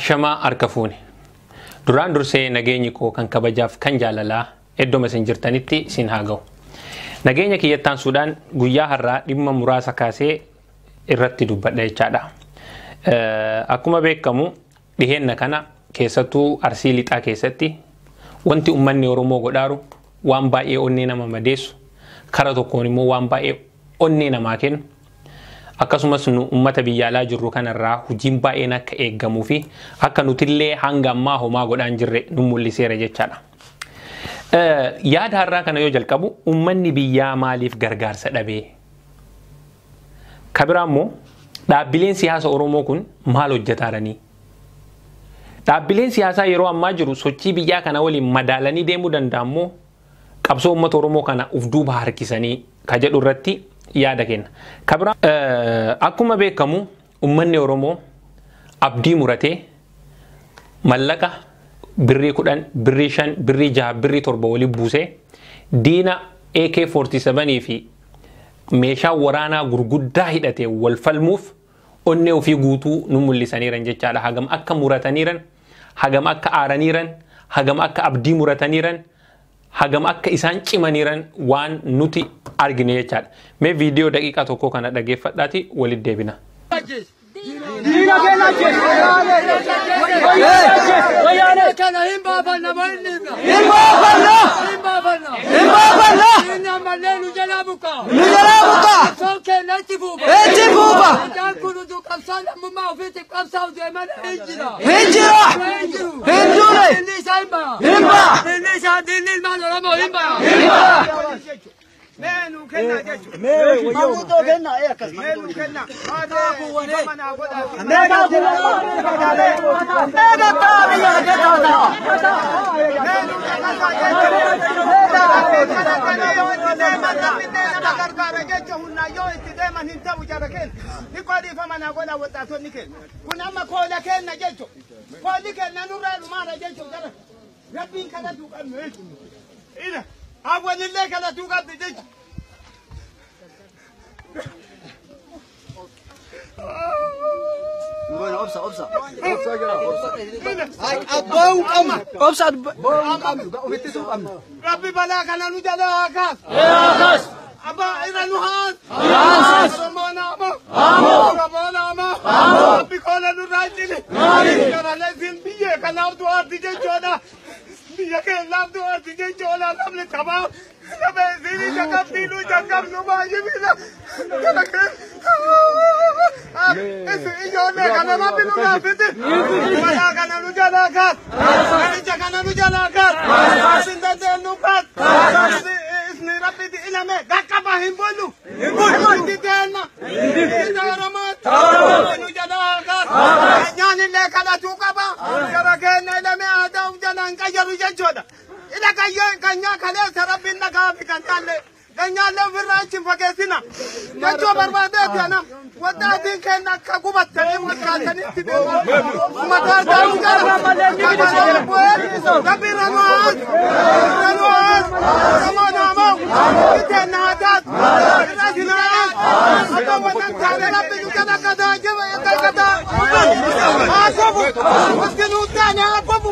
Ashama arkafuni. Duraan dursee nageenyi koo kan kabajaaf kan jaalalaa eddoo messengertanitti sin haaga'u. Nageenya kiyyattaan Suudaan guyyaa har'aa dhimma muraasa kaasee irratti dubbadha jechaadha. Akkuma beekamu dhiheenna kana keessattuu Arsii Lixaa keessatti wanti ummanni Oromoo godhaaru waan baay'ee onnee nama madeessu, kara tokkoon immoo waan baay'ee onnee namaa kennu. Akkasumas nu ummata biyya alaa jirru kanarraa hojiin baay'een akka eeggamuu fi akka nutillee hanga ammaa homaa godhaan jirre nu mul'iseera jechaadha. Yaada har'aa kana yoo jalqabu ummanni biyyaa maaliif gargaarsa dhabee? Kabiraan immoo dhaabbileen siyaasa Oromoo kun maal hojjetaaranii? Dhaabbileen siyaasaa yeroo ammaa jiru sochii biyyaa kana waliin madaalanii deemuu danda'ammoo qabsoo ummata Oromoo kana uf duuba harkisanii ka jedhu irratti yaada kenna. Kabiraan akkuma beekamu ummanni Oromoo abdii muratee mallaqa birrii 10, birrii 5, birrii 6, birrii 7 waliin buusee diina AK47 fi meeshaa waraanaa gurguddaa hidhatee wal falmuuf onnee ofii guutuu nu mul'isaniiran jechaadha. Hagam akka murataniiran, hagam akka aaraniiran, hagam akka abdii murataniiran, hagam akka isaan cimaniiran waan nuti argine jechaadha. Mee viidiyoo daqiiqaa tokko kana dhageeffadhaati walitti deebina. Menu kenna jechu. Menu mamuto kenna ekas. Menu kenna. Ada buwane. Nega buwane. Nega tabi ya keta. Menu kenna jechu. Nega yo itidema na gargara jechu hunna yo itidema hinta bujara ken. Nikodi fama na gola watato niken. Kuna makola kenna jechu. Kodi kenna nura lumara jechu jara. Rabbin kana dukan mechu. Ina أول اللي كلا توقف بدج أبصر ربي بلاك أنا نجلا كاس أبا إذا نهاد ربنا ما ربي كلا نراجل كلا لازم بيه كلا دوار تيجي جونا بيه كلا دوار تيجي جونا نبلة تبا نبي جاكب دينو جاكب نما يبينا كلا كلا إيجونا كلا ما بينو نافذ بلا كلا نجلا كات كلا نجلا كات سندة نوكات اسمي ربي دي إلى ما جاكب هيمبولو هيمبولو دي تانا دي رمات نجلا كات يعني اللي كلا توكبا كلا كنا إلى ما هذا وجلان كجرو جودا إذا كنيا كلا سربي نكابي كنيا كنيا في الرانش فكسينا كجوا بربادة أنا ودادين كنا كعوبات تاني مكاني تبيه ما تدارو كلا كبير رماد رماد كتنا هذا رجلا هذا وين كذا ربي كذا كذا جوا كذا أكبر مسكين وتاني أكبر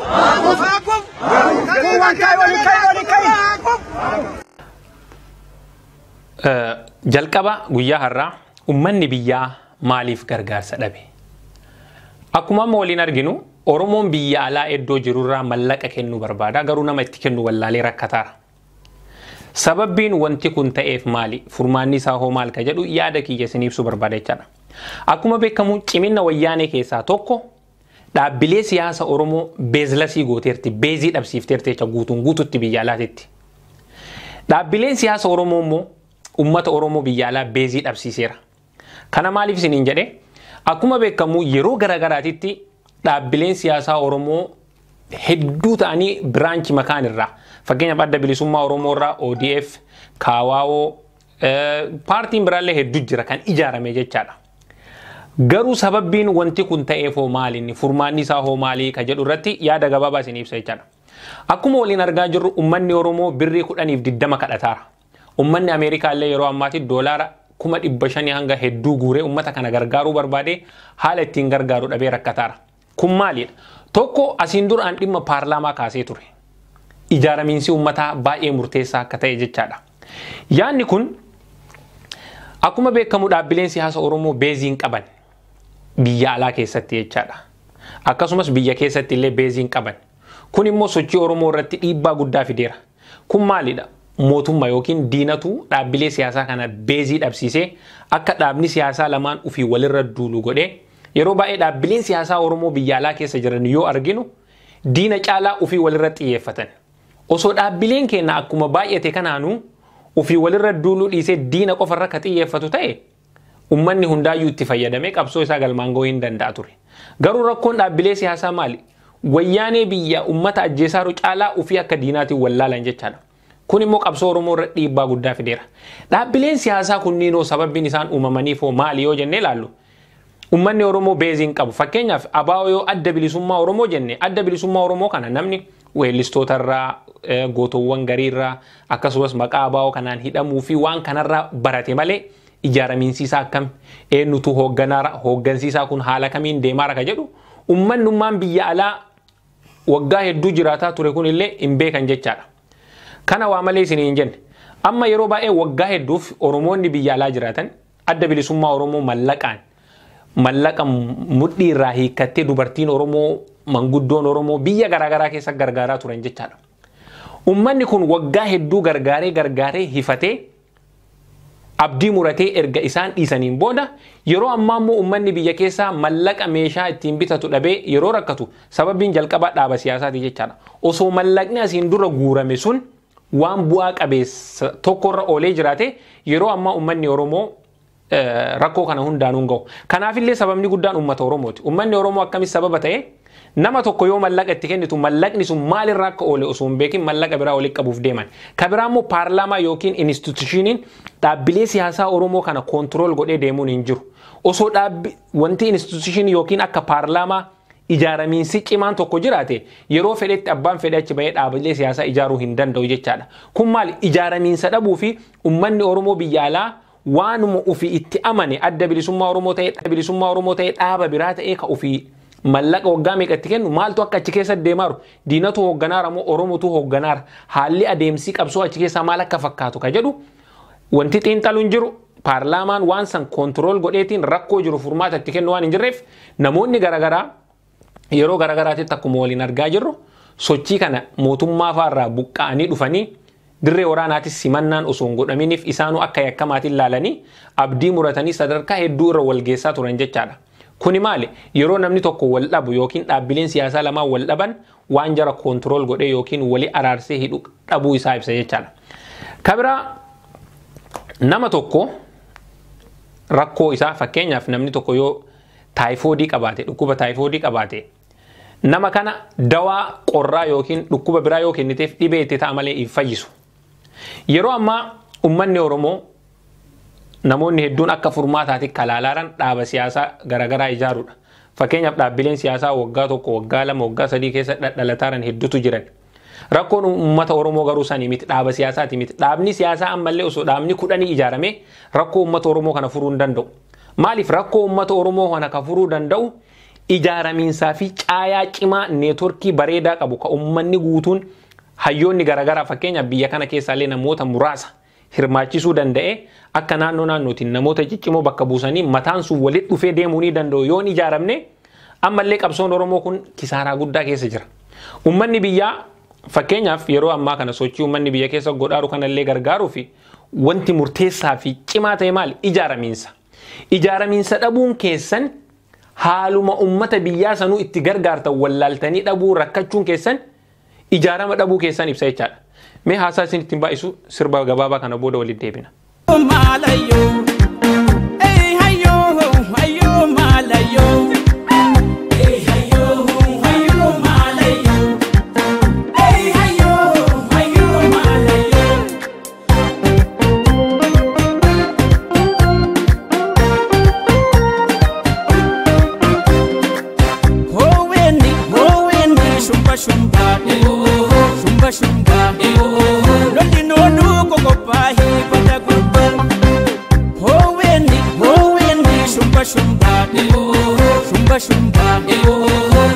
jalqaba guyyaa har'aa ummanni biyyaa maaliif gargaarsa dhabe? Akkuma waliin arginu Oromoon biyya alaa eddoo jirurraa mallaqa kennuu barbaada, garuu nama itti kennu wallaalee rakkataara. Sababbiin wanti kun ta'eef maali? Furmaanni isaa hoo maal ka jedhu yaada kiyya isin ibsuu barbaada jechaadha. Akkuma beekamu cimina wayyaanee keessaa tokko dhaabbilee siyaasa Oromoo beezlasii gooteerti, beezii dhabsiifteerti jecha guututti biyya alaatitti. Dhaabbileen siyaasa Oromoo immoo ummata Oromoo biyya alaa beezii dhabsiiseera. Kana maaliif isiniin jedhe? Akkuma beekamu yeroo garagaraatitti dhaabbileen siyaasaa Oromoo hedduu ta'anii biraanchi makaan irraa fakkeenyaaf adda bilisummaa Oromoo irraa ODF, KWO, paartiin biraallee hedduu jira kan ijaarame jechaadha. Garuu sababbiin wanti kun ta'eef hoo maali? Furmaanni isaa hoo maali ka jedhu irratti yaada gabaabaa isin ibsa jechaadha. Akkuma waliin argaa jirru ummanni Oromoo birrii 10-20 kadhataara. Ummanni Ameerikaa illee yeroo ammaatti doolaara 500 hanga hedduu guuree ummata kana gargaaruu barbaade haala ittiin gargaaru dhabee rakkataara. kun maalidha? Tokko asiin dura an dhimma paarlaamaa kaasee ture. Ijaaramiinsi uummataa baay'ee murteessaa akka ta'e jechaadha. Yaanni kun akkuma beekamu dhaabbileen siyaasa Oromoo beeziin qaban biyya alaa keessatti jechaadha. Akkasumas biyya keessatti illee beeziin qaban. Kun immoo sochii Oromoo irratti dhiibbaa guddaa fideera. Kun maalidha? Mootummaa yookiin diinatu dhaabbilee siyaasaa kana beezii dhabsiisee akka dhaabni siyaasaa lamaan ofii walirra duulu godhee yeroo baay'ee dhaabbileen siyaasaa Oromoo biyya alaa keessa jiran yoo arginu diina caalaa ofii walirra xiyyeeffatan. Osoo dhaabbileen keenya akkuma baay'ate kanaanuu ofii walirra duuluu dhiisee diina qofarra ka xiyyeeffatu ta'e ummanni hundaayyuu itti fayyadamee qabsoo isaa galmaan ga'uu hin danda'a ture. Garuu rakkoon dhaabbilee siyaasaa maali? Wayyaanee biyya ummata ajjeesaaru caalaa ofii akka diinaatiin wallaalan jechaadha. Kun immoo qabsoo Oromoo irra dhiibbaa guddaa fideera. Dhaabbileen siyaasaa kunniinoo sababbiin isaan uumamaniif maali yoo jennee ilaallu? Ummanni Oromoo beeziin qabu. Fakkeenyaaf ABO yoo adda bilisummaa Oromoo jenne adda bilisummaa Oromoo kana namni weellistootarraa gootowwan gariirraa akkasumas maqaa ABO kanaan hidhamuu fi waan kanarraa barate malee ijaaramiinsiisaa akkam eenyutu hooggansiisaa kun haala kamiin deemaara ka jedhu ummannummaan biyya alaa waggaa hedduu jiraataa ture kun illee hin beekan jechaadha. Kana waa malee isin hin jenne. Amma yeroo baay'ee waggaa hedduuf Oromoonni biyya alaa jiraatan adda bilisummaa Oromoo mallaqa mudhii irraa hiikkattee dubartiin Oromoo manguddoon Oromoo biyya garaagaraa keessa gargaaraa turan jechaadha. Ummanni kun waggaa hedduu gargaaree hifatee abdii muratee erga isaan dhiisaniin booda yeroo ammaa immoo ummanni biyya keessaa mallaqa meeshaa ittiin bitatu dhabee yeroo rakkatu sababiin jalqabaa dhaaba siyaasaati jechaadha. Osoo mallaqni asiin dura guurame sun waan bu'aa qabeessa tokkorra oolee jiraate yeroo ammaa ummanni Oromoo rakkoo kana hundaanuun ga'u. Kanaafillee sababni guddaan ummata Oromooti. Ummanni Oromoo akkamis sababa ta'e nama tokko yoo mallaqa itti kennitu mallaqni sun maalirraa akka oole osoo hin beekin mallaqa biraa walitti qabuuf deeman. Ka biraa immoo paarlaamaa yookiin institushiniin dhaabbilee siyaasaa Oromoo kana koontirool godhee deemuun hin jiru. Osoo wanti institushinii yookiin akka paarlaamaa ijaaramiinsi cimaan tokko jiraate yeroo fedhetti abbaan fedhe achi bahee dhaabbilee siyaasaa ijaaruu hin danda'u jechaadha. Kun maali? Ijaaramiinsa dhabuu fi ummanni Oromoo biyya alaa waanuma ofii itti amane adda bilisummaa Oromoo ta'e dhaaba biraa ta'ee ka ofii mallaqa waggaa meeqatti kennu maaltu akka achi keessa deemaaru diinatu hoogganaara moo Oromootu hoogganaara haalli adeemsi qabsoo achi keessaa maal akka fakkaatu ka jedhu wanti xiinxaluun jiru paarlaamaan waan san koontirool godheetiin rakkoo jiru furmaata itti kennu waan hin jirreef namoonni garaagaraa yeroo garaagaraatitti akkuma waliin argaa jirru sochii kana mootummaa fa'aarraa buqqa'anii dhufanii dirree waraanaatis simannaan osoo hin godhaminiif isaanuu akka yakkamaatiin laalanii abdii muratanii sadarkaa hedduu irra walgeessaa turan jechaadha. Kuni maali? Yeroo namni tokko wal dhabu yookiin dhaabbileen siyaasaa lamaan wal dhaban waan jara koontirool godhee yookiin walii araarsee hidhu dhabuu isaa ibsa jechaadha. Kabiraa nama tokko rakkoo isaa fakkeenyaaf namni tokko yoo taayifoodii qabaate dhukkuba taayifoodii qabaate nama kana dawaa qorraa yookiin dhukkuba biraa yoo kenniteef dhibee itti ta'a malee hin fayyisu. Yeroo ammaa ummanni Oromoo namoonni hedduun akka furmaataatti kalaalaaran dhaaba siyaasaa garaagaraa ijaaruudha. Fakkeenyaaf dhaabbileen siyaasaa waggaa tokko, waggaa lama, waggaa sadii keessa dhalataaran hedduutu jiran. Rakkoon uummata Oromoo garuu sanii miti dhaaba siyaasaati miti. Dhaabni siyaasaa ammallee osoo dhaabni 10 ijaarame rakkoo uummata Oromoo kana furuu hin danda'u. Maaliif rakkoo uummata Oromoo kana ka furuu danda'u ijaaramiinsaa fi caayaa cimaa neetworkii bareedaa qabu ka uummanni guutuun hayyoonni garaagaraa fakkeenyaaf biyya kana keessaallee namoota muraasa hirmaachisuu danda'e akka naannootiin namoota ciccimoo bakka buusanii mataan sun walitti dhufee deemuu ni danda'u yoo ijaaramne ammallee qabsoon Oromoo kun kisaaraa guddaa keessa jira. Uummanni biyyaa fakkeenyaaf yeroo ammaa kana sochii uummanni biyya keessa godhaaru kanallee gargaaruu fi wanti murteessaa fi cimaa ta'e maali? Ijaaramiinsa. Ijaaramiinsa dhabuun keessan haaluma ummata biyyaa sanuu itti gargaartan wallaaltanii dhabuu rakkachuun keessan ijaarama dhabuu keessan ibsa jechaadha. Mee haasaa isin ittiin baay'isu sirba gabaabaa kana booda walitti deebina. Shumba shumba,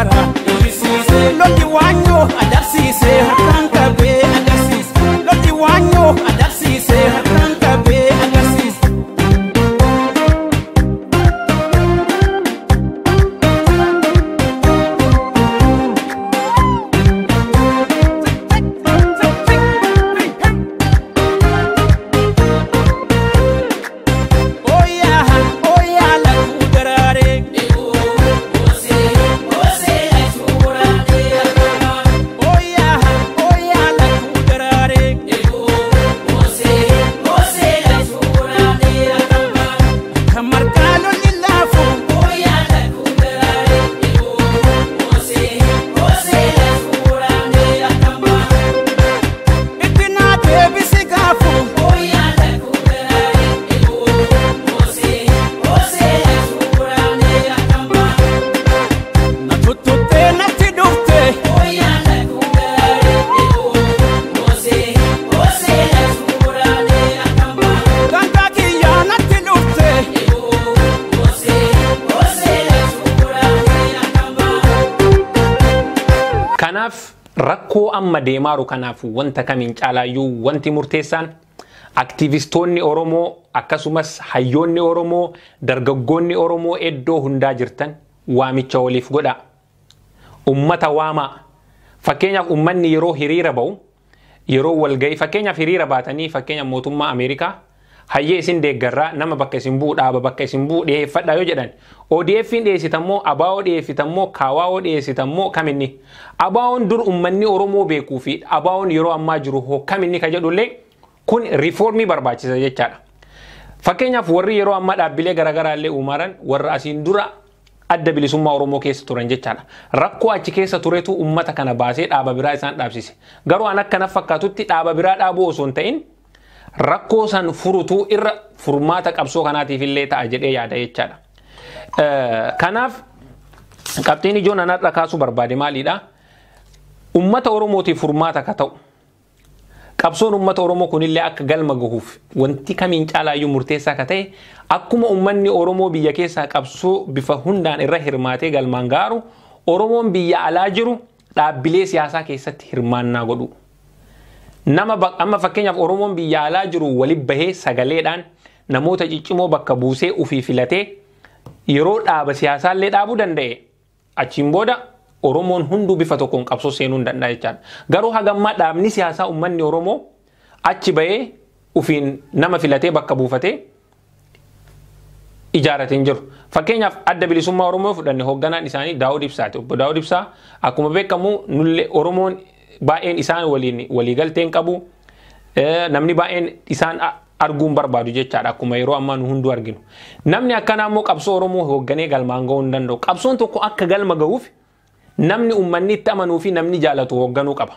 gara lolli waanyo agarsiise harkaan qabee agarsiise lolli waanyo agarsiise harkaan qabee agarsiise. Kanaaf rakkoo amma deemaaru kanaaf wanta kamiin caalaayyuu wanti murteessaan aktivistoonni Oromoo akkasumas hayyoonni Oromoo dargaggoonni Oromoo iddoo hundaa jirtan waamicha waliif godha. Ummata waamaa. Fakkeenyaaf ummanni yeroo hiriira ba'u yeroo walgahii fakkeenyaaf hiriira baatanii fakkeenyaaf mootummaa Ameerikaa hayyee isin deeggarraa nama bakka isin bu'u dhaaba bakka isin bu'u dhiyeeffadhaa yoo jedhan ODF'n dhiyeessitammoo ABO dhiyeessitammoo KWO dhiyeessitammoo kaminni ABO'n dur ummanni Oromoo beekuu fi ABO'n yeroo ammaa jiru hoo kaminni ka jedhullee kun riifoormii barbaachisa jechaadha. Fakkeenyaaf warri yeroo ammaa dhaabbilee garaagaraa illee uumaran warra asiin dura adda bilisummaa Oromoo keessa turan jechaadha. Rakkoo achi keessa turetu ummata kana baasee dhaaba biraa isaan dhaabsise. Garuu an akkana fakkaatutti dhaaba biraa dhaabuu osoo hin ta'in rakkoo san furutu irra furmaata qabsoo kanaatiif illee ta'a jedhee yaada jechaadha. Kanaaf qabxiin ijoon anarra kaasuu barbaade maalidha? Ummata Oromootiif furmaata ka ta'u. Qabsoon ummata Oromoo kunillee akka galma gahuuf wanti kamiin caalaayyuu murteessaa ka ta'e akkuma ummanni Oromoo biyya keessaa qabsoo bifa hundaan irra hirmaatee galmaan gaaru Oromoon biyya alaa jiru dhaabbilee siyaasaa keessatti hirmaannaa godhu. Nama amma fakkeenyaaf Oromoon biyya alaa jiru waliin bahee sagaleedhaan namoota ciccimoo bakka buusee ufii filatee yeroo dhaaba siyaasaallee dhaabuu danda'e achiin booda Oromoon hunduu bifa tokkoon qabsoo seenuu hin danda'a jechaadha. Garuu hagammaa dhaabni siyaasaa ummanni Oromoo achi bahee ufiin nama filatee bakka buufatee ijaarratee hin jiru. Fakkeenyaaf adda bilisummaa Oromoo fudhanne hoogganaan isaanii Daawud Ibsaati. Obbo Daawud Ibsaa akkuma beekamu nullee Oromoon baay'een isaan waliin waliigalteen qabu namni baay'een isaan arguun barbaadu jechaadha akkuma yeroo ammaa nu hunduu arginu. Namni akkanaa immoo qabsoo Oromoo hoogganee galmaan gahuu hin danda'u. Qabsoon tokko akka galma gahuuf namni ummanni itti amanuu fi namni jaalatu hoogganuu qaba.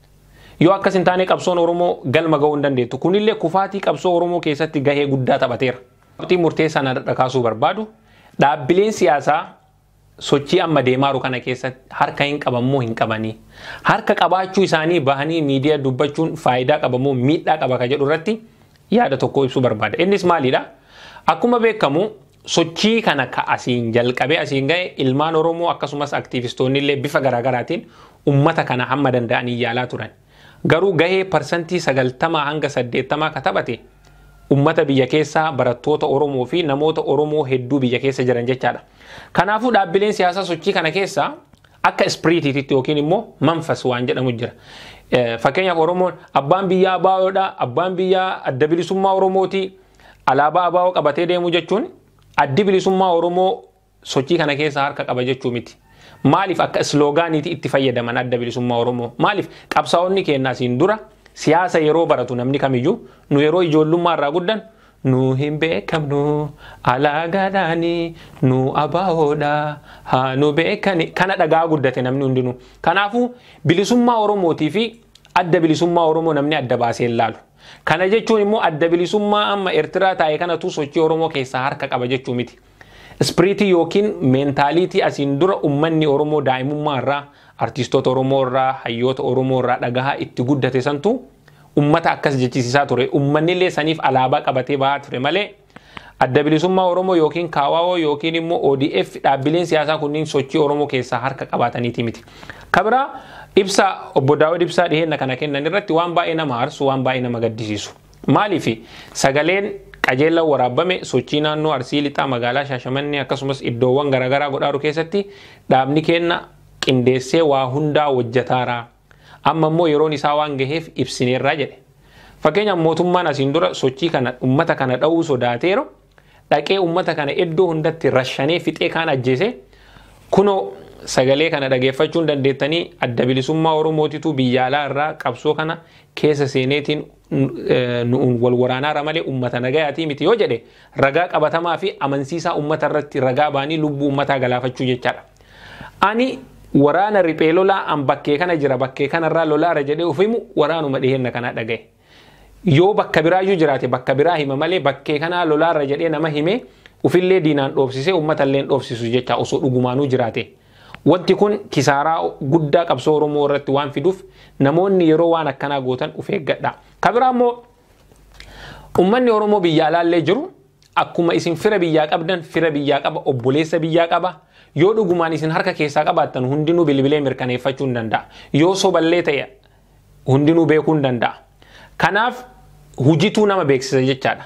Yoo akkas hin taane qabsoon Oromoo galma gahuu hin dandeettu. Kunillee kufaatii qabsoo Oromoo keessatti gahee guddaa taphateera. Qabxii murteessaan adda kaasuu barbaadu dhaabbileen siyaasaa sochii amma deemaaru kana keessatti harka hin qabammoo hin qabanii. Harka qabaachuu isaanii bahanii miidiyaa dubbachuun faayidaa qabamoo miidhaa qaba ka jedhu irratti yaada tokko ibsuu barbaada. Innis maalidha? Akkuma beekamu sochii kana ka asiin jalqabee asiin gahe ilmaan Oromoo akkasumas aktivistoonni illee bifa garaagaraatiin ummata kana hamma danda'anii yaalaa turan. Garuu gahee parsantii 90 hanga 80 ka taphate ummata biyya keessaa barattoota Oromoo fi namoota Oromoo hedduu biyya keessa jiran jechaadha. Kanaafuu dhaabbileen siyaasaa sochii kana keessaa akka ispiriitiitti yookiin immoo manfas waan jedhamu jira. Fakkeenyaaf Oromoon abbaan biyyaa ABO'dha, abbaan biyyaa adda bilisummaa Oromooti, alaabaa ABO qabatee deemu jechuun addi bilisummaa Oromoo sochii kana keessa harka qaba jechuu miti. Maaliif akka sloogaaniitti itti fayyadaman adda bilisummaa Oromoo? Maaliif qabsaa'onni keenya asiin dura siyaasa yeroo baratu namni kamiyyuu nu yeroo ijoollummaa irraa guddan nu hin beekamnu alaagaadhaani nu ABO'dha haa nu beekani kana dhagaa guddate namni hundinuu. Kanaafuu bilisummaa Oromootii fi adda bilisummaa Oromoo namni adda baasee ilaalu. Kana jechuun immoo adda bilisummaa amma Eertiraa taa'e kanatu sochii Oromoo keessaa harka qaba jechuu miti. Ispiriitii yookiin meentaaliitii asiin dura ummanni Oromoo daa'imummaa irraa artistoota Oromoo irraa hayyoota Oromoo irraa dhagahaa itti guddate santu ummata akkas jechisiisaa ture. Ummanni illee saniif alaabaa qabatee bahaa ture malee adda bilisummaa Oromoo yookiin KFO yookiin immoo ODF dhaabbileen siyaasaa kunniin sochii Oromoo keessaa harka qabataniiti miti. Kabira ibsa obbo Daawud ibsaa dhiheenya kana kennan irratti waan baay'ee nama aarsu waan baay'ee nama gaddisiisu. Maaliif sagaleen qajeela waraabame sochii naannoo Arsii lixaa magaalaa Shaashamannee akkasumas iddoowwan garaagaraa godhaaru keessatti dhaabni kenna qindeessee waa hundaa hojjetaara. Amma immoo yeroon isaa waan gaheef ibsineerraa jedhe. Fakkeenyaaf mootummaan asiin dura sochii kana ummata kana dha'uu sodaateero dhaqee ummata kana iddoo hundatti rashanee fixee kaan ajjeese kunoo sagalee kana dhageeffachuun dandeettanii adda bilisummaa Oromootitu biyya alaa irraa qabsoo kana keessa seeneetiin nuun wal waraanaara malee ummata nagayaatii miti yoo jedhe ragaa qabatamaa fi amansiisaa ummata irratti ragaa baanii lubbuu ummataa galaafachuu jechaadha. Ani waraana riphee lolaa an bakkee kana jira bakkee kanarraa lolaara jedhee ufimu waraanuma dhiheenya kana dhagaye. Yoo bakka biraayyuu jiraate bakka biraa hima malee bakkee kanaa lolaarra jedhee nama hime ufillee diinaan dhoofsisee uummatallee dhoofsisu jecha osoo dhugumaanuu jiraate. Wanti kun kisaaraa guddaa qabsoo Oromoo irratti waan fiduuf namoonni yeroo waan akkanaa gootan uf eeggadha. Kabiraa immoo uummanni Oromoo biyya alaallee jiru akkuma isin fira biyyaa qabdan fira biyyaa qaba obboleessa biyyaa qaba. Yoo dhugumaan isin harka keessaa qabaattan hundinuu bilbilee mirkaneeffachuu hin danda'a. Yoo soballee ta'e hundinuu beekuu hin danda'a. Kanaaf hujituu nama beeksisa jechaadha.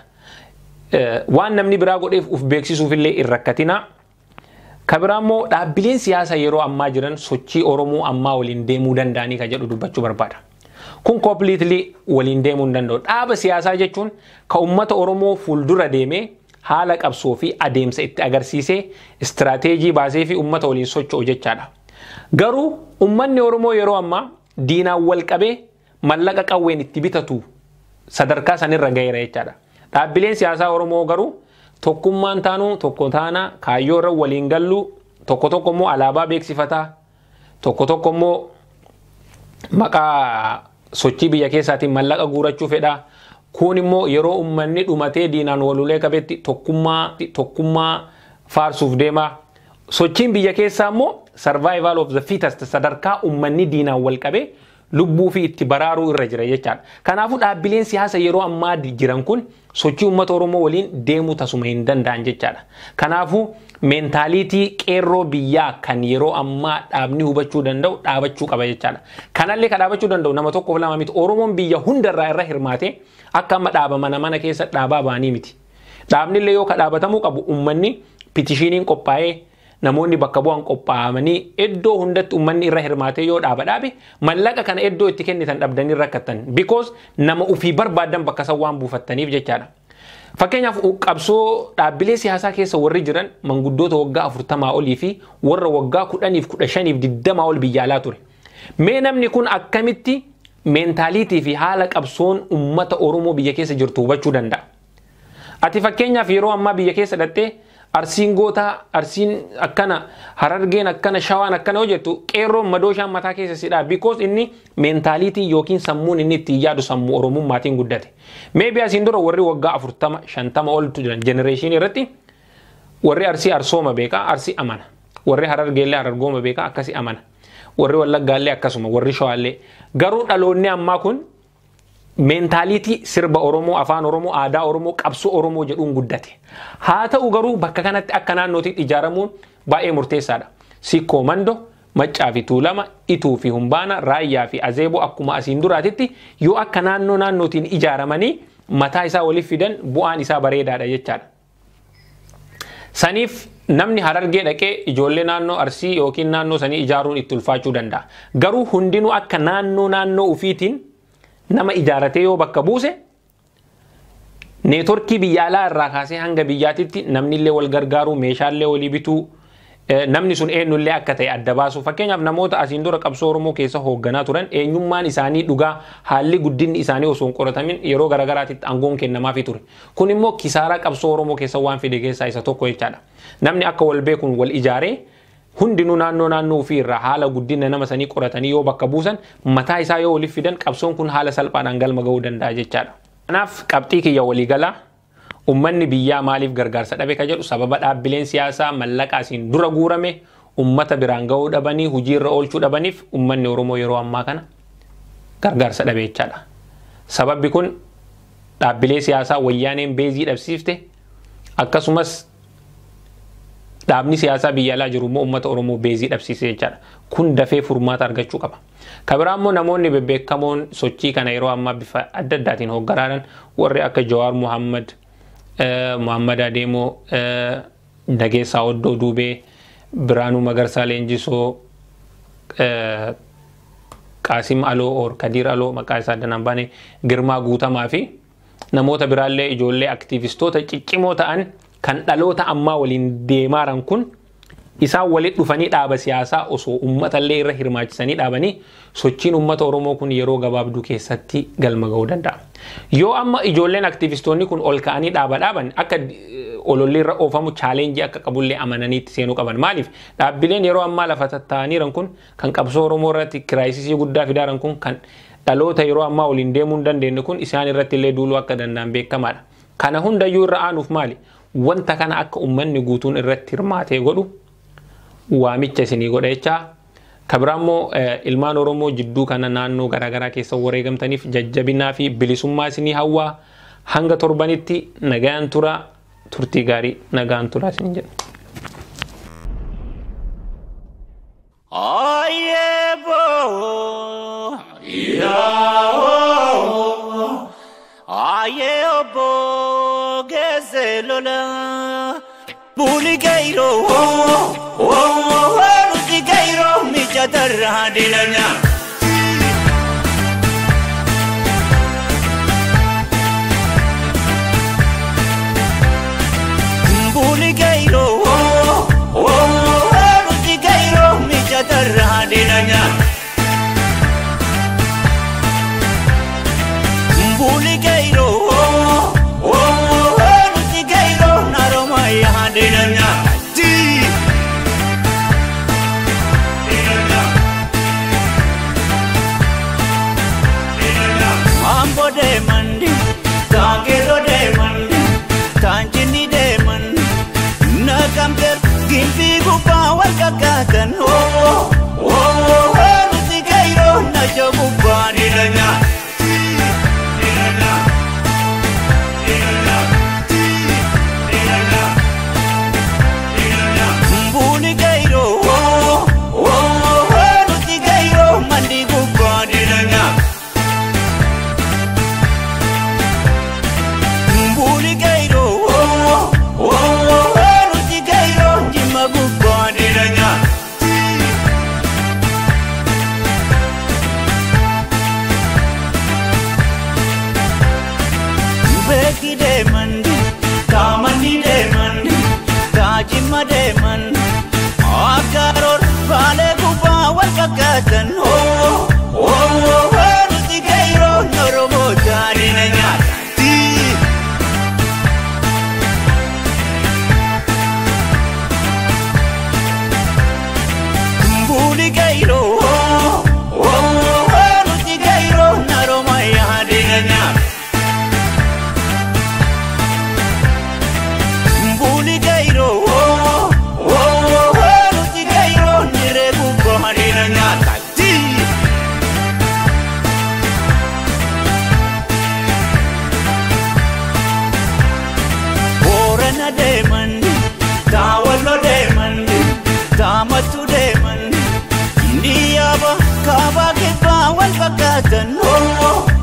Waan namni biraa godheef uf beeksisuufillee hin rakkatina. Kabiraa immoo dhaabbileen siyaasaa yeroo ammaa jiran sochii Oromoo ammaa waliin deemuu danda'anii kan jedhu dubbachuu barbaada. Kun completely waliin deemuu hin danda'u. Dhaaba siyaasaa jechuun kan uummata Oromoo fuuldura deemee haala qabsoo fi adeemsa itti agarsiisee istirateejii baasee fi uummata waliin socho'u jechaadha. Garuu uummanni Oromoo yeroo ammaa diinaan wal qabee mallaqa qawween itti bitatu sadarkaa sanirra gaheera jechaadha. Dhaabbileen siyaasaa Oromoo garuu tokkummaan taanuu tokko taana kaayyoo irra waliin gallu tokko immoo alaabaa beeksifataa tokko immoo maqaa sochii biyya keessaatiin mallaqa guurachuu fedha. Kun immoo yeroo uummanni dhumatee diinaan walulee qabetti tokkummaa faarsuuf deema. Sochiin biyya keessaa immoo survival of the fittest sadarkaa uummanni diinaan wal qabee lubbuu fi itti baraaruu irra jira jechaadha. Kanaafuu dhaabbileen siyaasa yeroo ammaa jiran kun sochii uummata Oromoo waliin deemuu tasuma hin danda'an jechaadha. Kanaafuu meentaaliitii qeerroo biyyaa kan yeroo ammaa dhaabni hubachuu danda'u dhaabachuu qaba jechaadha. Kanallee kan dhaabachuu danda'u nama tokkoof lama miti. Oromoon biyya hundarraa irra hirmaatee akka amma dhaaba mana keessa dhaabaa baanii miti. Dhaabnillee yoo ka dhaabatamuu qabu uummanni pitishiiniin qophaa'ee namoonni bakka bu'an qophaa'amanii iddoo hundatti uummanni irra hirmaatee yoo dhaabe mallaqa kana iddoo itti kennitan dhabdanii rakkatan because nama ufii barbaadan bakka san waan buufattaniif jechaadha. Fakkeenyaaf qabsoo dhaabbilee siyaasaa keessa warri jiran manguddoota waggaa 40 olii fi warra waggaa 10 fi 15 fi 20 ol biyya alaa ture. Mee namni kun akkamitti meentaaliitii fi haala qabsoon uummata Oromoo biyya keessa jirtu hubachuu danda'a? Ati fakkeenyaaf yeroo ammaa biyya keessa dhattee Arsiin gootaa, arsiin akkana, Harargeen akkana, Shawaan akkana hojjetu qeerroon madooshaan mataa keessa sidhaa because inni meentaaliitii yookiin sammuun inni itti yaadu sammuu Oromummaatiin guddate. Maybe asiin dura warri waggaa 40, 50 oltu jiran generation irratti warri Arsii arsooma beekaa, Arsii amana. Warri Harargeellee Harargooma beekaa akkasi amana. Warri Wallaggaallee akkasuma, warri Shawaallee. Garuu dhaloonni ammaa kun meentaaliitii sirba Oromoo, afaan Oromoo, aadaa Oromoo, qabsoo Oromoo jedhuun guddate. Haa ta'u garuu bakka kanatti akka naannootti ijaaramuun baay'ee murteessaadha. Sikkoo Mando, Maccaa fi Tuulama, Ituu fi Humbaana, Raayyaa fi Azeeboo akkuma asiin duraatitti yoo akka naannootiin ijaaramanii mataa isaa waliif fidan bu'aan isaa bareedaadha jechaadha. Saniif namni Harargee dhaqee ijoollee naannoo Arsii yookiin naannoo sanii ijaaruun itti ulfaachuu danda'a. Garuu hundinuu akka naannoo ufiitiin nama ijaaratee yoo bakka buuse neetworkii biyya alaa irraa kaasee hanga biyyaatitti namnillee wal gargaaru meeshaalee walii bituu namni sun eenyullee akka ta'e adda baasu. Fakkeenyaaf namoota asiin dura qabsoo Oromoo keessa hoogganaa turan eenyummaan isaanii dhugaa haalli guddinni isaanii osoo hin qoratamin yeroo garagaraatitti aangoon kennamaafii ture. Kun immoo kisaaraa qabsoo Oromoo keessa waan fide keessaa isa tokko jechaadha. Namni akka wal beekuun wal ijaaree hundinuu naannoo ofii irraa haala guddina nama sanii qoratanii yoo bakka buusan mataa isaa yoo waliif fidan qabsoon kun haala salphaadhaan galma ga'uu danda'a jechaadha. Kanaaf qabxii kiyya waliigalaa ummanni biyyaa maaliif gargaarsa dhabe ka jedhu sababa dhaabbileen siyaasaa mallaqa asiin dura guurame ummata biraan ga'uu dhabanii hojiirra oolchuu dhabaniif ummanni Oromoo yeroo ammaa kana gargaarsa dhabe jechaadha. Sababbi kun dhaabbilee siyaasaa wayyaaneen beezii dhabsiifte akkasumas dhaabni siyaasaa biyya alaa jiru uummata Oromoo beezii dhabsiisee jechaadha. Kun dafee furmaata argachuu qaba. Kabiraan immoo namoonni bebbeekamoon sochii kana yeroo ammaa bifa adda addaatiin hoogganaan warri akka Jawaar Muhammad Adeemoo, Nageessaa Oddoo Duubee, Biraanuu Magarsaa Leenjisoo, Qaasim Aloo or Kadiir Aloo maqaa isaa addanaan baane, Girmaa Guutamaa fi namoota biraallee ijoollee aktiivistoota ciccimoo ta'an kan dhaloota ammaa waliin deemaaran kun isaan walitti dhufanii dhaaba siyaasaa osoo uummatallee irra hirmaachisanii dhaabanii sochiin uummata Oromoo kun yeroo gabaabduu keessatti galma ga'uu danda'a. Yoo amma ijoolleen aktiivistoonni kun ol ka'anii dhaaban akka ololli irra oofamu chaalenjii akka qabullee amananiitti seenuu qaban. Maaliif dhaabbileen yeroo ammaa lafa tattaa'aniiran kun kan qabsoo Oromoo irratti kiraayisisii guddaa fidaaran kun kan dhaloota yeroo ammaa waliin deemuu hin dandeenye kun isaan irratti illee duuluu akka danda'an beekamaadha. Kana hundayyuu irra aanuuf maali? Wanta kana akka uummanni guutuun irratti hirmaatee godhu waamicha isinii godha jechaa. Kabiraammoo ilmaan Oromoo jidduu kana naannoo garaagaraa keessa wareegamtaniif jajjabinaa fi bilisummaa isinii hawwaa. Hanga torbanitti nagaan tura, turtii gaarii nagaan tura isin jedhu. Buli gairo, ruti gairo, mi chatarra dilanya. Buli gairo, ruti gairo, mi chatarra dilanya. Buli gairo, dilanya ti dilanya mambo de mandi tagero de mandi tanjini de mandi nakamter gimpi gupa wakakatan ruti gairo na jogupa dilanya Akaror vale kupa wakakatan ruti gairo noromo jarinanya ti buli gairo ruti gairo noromo jarinanya buli gairo Tamatu deman India ba kaba ke pa wal bakatan